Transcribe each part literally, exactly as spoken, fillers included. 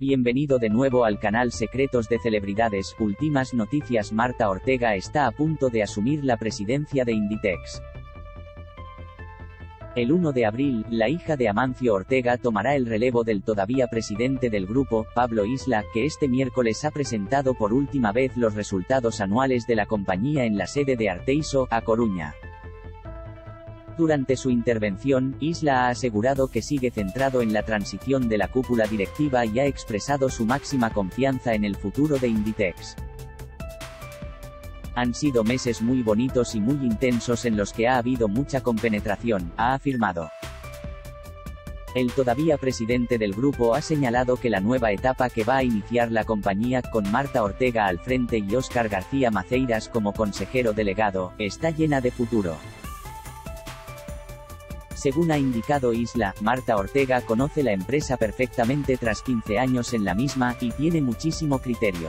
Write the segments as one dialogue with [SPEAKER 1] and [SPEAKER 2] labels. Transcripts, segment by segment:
[SPEAKER 1] Bienvenido de nuevo al canal Secretos de Celebridades. Últimas noticias: Marta Ortega está a punto de asumir la presidencia de Inditex. El uno de abril, la hija de Amancio Ortega tomará el relevo del todavía presidente del grupo, Pablo Isla, que este miércoles ha presentado por última vez los resultados anuales de la compañía en la sede de Arteixo, A Coruña. Durante su intervención, Isla ha asegurado que sigue centrado en la transición de la cúpula directiva y ha expresado su máxima confianza en el futuro de Inditex. Han sido meses muy bonitos y muy intensos en los que ha habido mucha compenetración, ha afirmado. El todavía presidente del grupo ha señalado que la nueva etapa que va a iniciar la compañía, con Marta Ortega al frente y Óscar García Maceiras como consejero delegado, está llena de futuro. Según ha indicado Isla, Marta Ortega conoce la empresa perfectamente tras quince años en la misma, y tiene muchísimo criterio.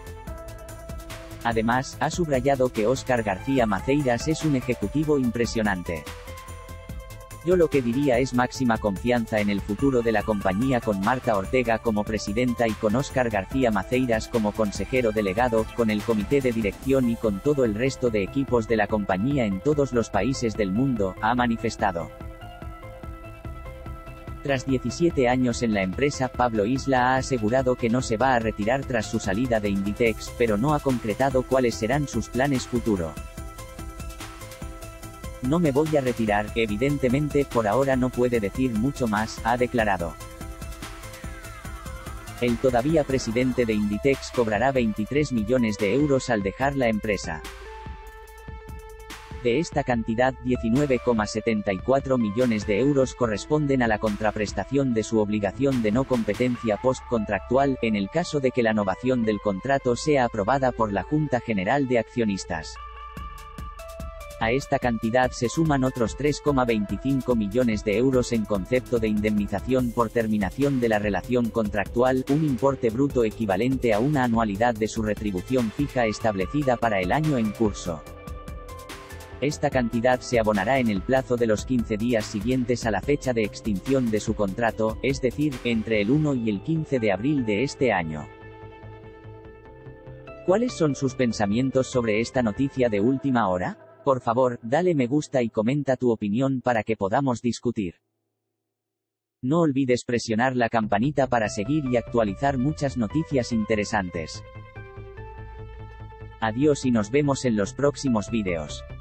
[SPEAKER 1] Además, ha subrayado que Óscar García Maceiras es un ejecutivo impresionante. Yo lo que diría es máxima confianza en el futuro de la compañía con Marta Ortega como presidenta y con Óscar García Maceiras como consejero delegado, con el comité de dirección y con todo el resto de equipos de la compañía en todos los países del mundo, ha manifestado. Tras diecisiete años en la empresa, Pablo Isla ha asegurado que no se va a retirar tras su salida de Inditex, pero no ha concretado cuáles serán sus planes futuro. No me voy a retirar, evidentemente, por ahora no puede decir mucho más, ha declarado. El todavía presidente de Inditex cobrará veintitrés millones de euros al dejar la empresa. De esta cantidad, diecinueve coma setenta y cuatro millones de euros corresponden a la contraprestación de su obligación de no competencia postcontractual, en el caso de que la novación del contrato sea aprobada por la Junta General de Accionistas. A esta cantidad se suman otros tres coma veinticinco millones de euros en concepto de indemnización por terminación de la relación contractual, un importe bruto equivalente a una anualidad de su retribución fija establecida para el año en curso. Esta cantidad se abonará en el plazo de los quince días siguientes a la fecha de extinción de su contrato, es decir, entre el uno y el quince de abril de este año. ¿Cuáles son sus pensamientos sobre esta noticia de última hora? Por favor, dale me gusta y comenta tu opinión para que podamos discutir. No olvides presionar la campanita para seguir y actualizar muchas noticias interesantes. Adiós y nos vemos en los próximos vídeos.